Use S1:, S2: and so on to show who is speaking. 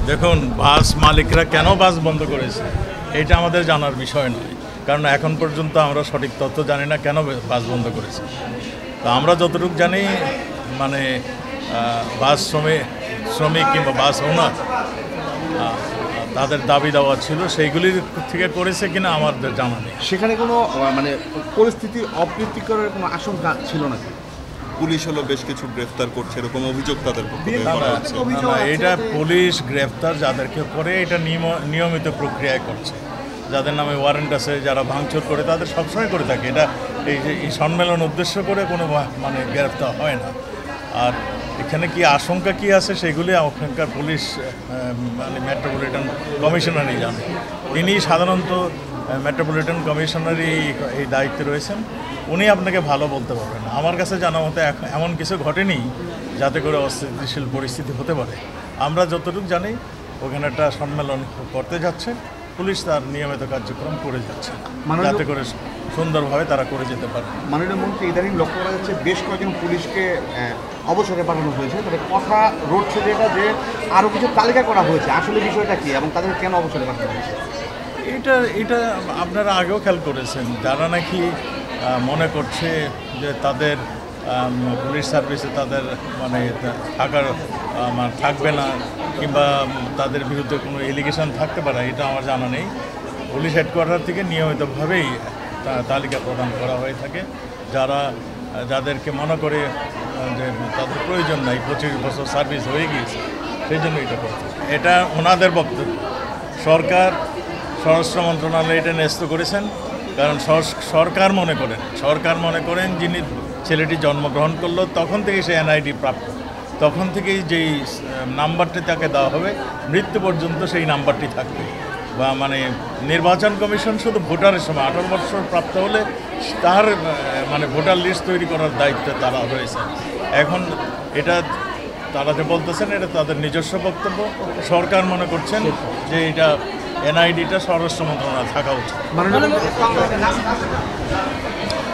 S1: দেখুন, বাস মালিকরা কেন বাস বন্ধ করেছে এটা আমাদের জানার বিষয় নয়, কারণ এখন পর্যন্ত আমরা সঠিক তথ্য জানি না কেন বাস বন্ধ করেছে। তো আমরা যতটুকু জানি মানে বাস শ্রমিক কিংবা বাস ওনার তাদের দাবি দেওয়া ছিল, সেইগুলির থেকে করেছে কিনা আমাদের জানা নেই।
S2: সেখানে কোনো মানে পরিস্থিতির অপ্রীতিকরের কোনো আশঙ্কা ছিল নাকি?
S3: পুলিশ হলো বেশ কিছু গ্রেফতার করছে, এরকম অভিযোগ তাদের পক্ষে করা হচ্ছে।
S1: এটা পুলিশ গ্রেফতার যাদেরকে করে এটা নিয়মিত প্রক্রিয়ায় করছে। যাদের নামে ওয়ারেন্ট আছে, যারা ভাঙচুর করে তাদের সবসময় করে থাকে। এটা এই সম্মেলন উদ্দেশ্য করে কোনো মানে গ্রেফতার হয় না। আর এখানে কি আশঙ্কা কি আছে সেগুলি ওখানকার পুলিশ মানে মেট্রোপলিটন কমিশনারই জানে। তিনি সাধারণত মেট্রোপলিটন কমিশনারই এই দায়িত্বে রয়েছেন, উনি আপনাকে ভালো বলতে পারবেন। আমার কাছে জানা মতে এমন কিছু ঘটেনি যাতে করে অস্থিতিশীল পরিস্থিতি হতে পারে। আমরা যতটুকু জানি ওখানে একটা সম্মেলন করতে যাচ্ছে, পুলিশ তার নিয়মিত কার্যক্রম করে যাচ্ছে যাতে করে সুন্দরভাবে তারা করে যেতে পারে।
S2: মাননীয় মন্ত্রী, ইদানিং লক্ষ্য করা যাচ্ছে বেশ কয়েকজন পুলিশকে অবসরে পাঠানো হয়েছে, তবে কথা রটছে যেটা যে আরও কিছু তালিকা করা হয়েছে। আসলে বিষয়টা কি এবং তাদের কেন অবসরে পাঠানো হয়েছে?
S1: এটা আপনারা আগেও খেয়াল করেছেন, যারা নাকি মনে করছে যে তাদের পুলিশ সার্ভিসে তাদের মানে থাকবে না কিংবা তাদের বিরুদ্ধে কোনো এলিগেশন থাকতে পারে, এটা আমার জানা নেই। পুলিশ হেডকোয়ার্টার থেকে নিয়মিতভাবেই তালিকা প্রদান করা হয়ে থাকে। যাদেরকে মনে করে যে তাদের প্রয়োজন নাই, 25 বছর সার্ভিস হয়ে গিয়েছে, সেই জন্য এটা করছে। এটা ওনাদের বক্তব্য। স্বরাষ্ট্র মন্ত্রণালয় এটা ন্যস্ত করেছেন, কারণ সরকার মনে করেন যিনি ছেলেটি জন্মগ্রহণ করলো তখন থেকে সে এনআইডি প্রাপ্ত, তখন থেকেই যেই নাম্বারটি তাকে দেওয়া হবে মৃত্যু পর্যন্ত সেই নাম্বারটি থাকবে। বা মানে নির্বাচন কমিশন শুধু ভোটারের সময় 18 বছর প্রাপ্ত হলে তার মানে ভোটার লিস্ট তৈরি করার দায়িত্ব তারা রয়েছে। এখন এটা তারা যে বলতেছেন এটা তাদের নিজস্ব বক্তব্য। সরকার মনে করছেন যে এটা এনআইডিটা স্বরাষ্ট্র মন্ত্রণালয়ে থাকা উচিত।